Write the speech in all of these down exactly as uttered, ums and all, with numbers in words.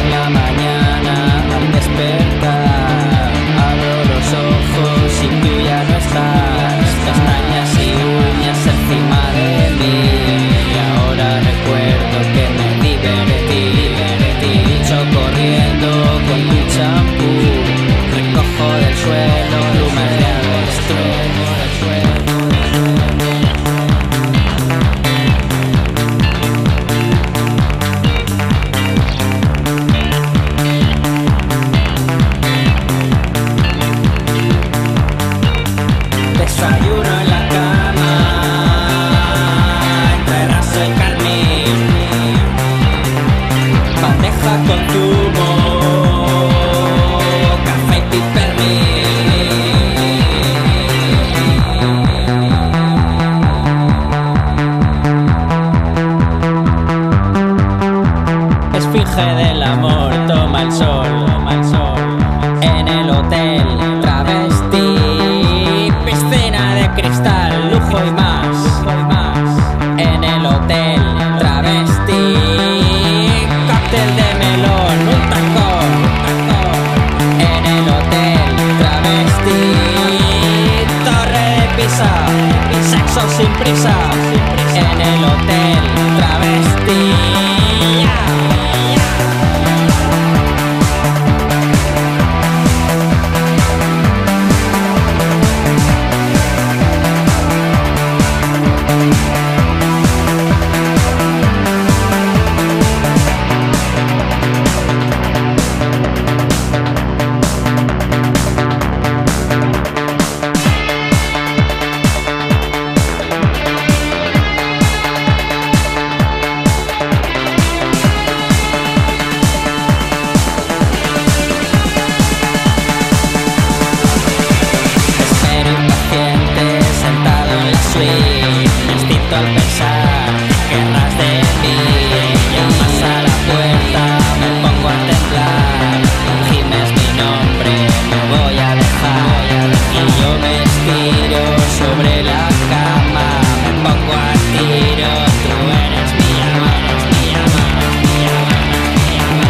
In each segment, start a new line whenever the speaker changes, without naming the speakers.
la mañana al despertar abro los ojos y tú ya no estás. Pestañas y uñas encima de mí y ahora recuerdo que me divertí, divertí. Lucho corriendo con tu champú, recojo del suelo plumas de avestruz. Desayuno en la cama, entre raso y carmín, bandeja con zumo, café y pipermín. Esfinge del amor, toma el sol, toma el sol. En el hotel, travesti, piscina de cristal, lujo y más, lujo y más. En el hotel, travesti, cóctel de melón, un tacón, un tacón. En el hotel, travesti, torre de Pisa, sexo sin prisa. En el hotel, travesti. Instinto al pensar, querrás de mí. Llamas a la puerta, me pongo a temblar. Gimes mi nombre, me voy a dejar. Y yo me estiro sobre la cama, me pongo a tiro. Tú eres mi amor, mi amor, mi amor, mi amor.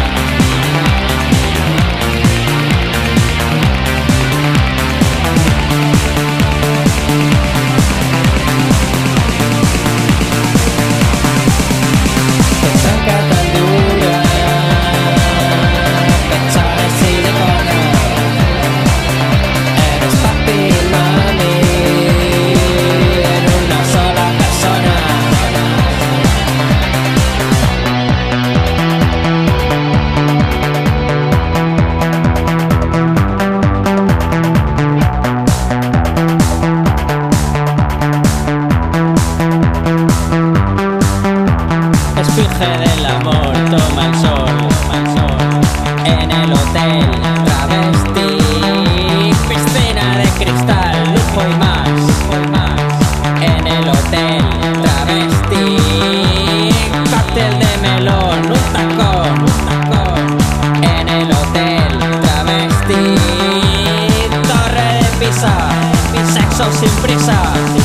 Esfinge del amor, toma el sol, toma el sol. En el hotel, travesti, piscina de cristal, lujo y más, lujo y más. En el hotel, travesti, cóctel de melón, un tacón, un tacón. En el hotel, travesti, torre de Pisa, sexo sin prisa.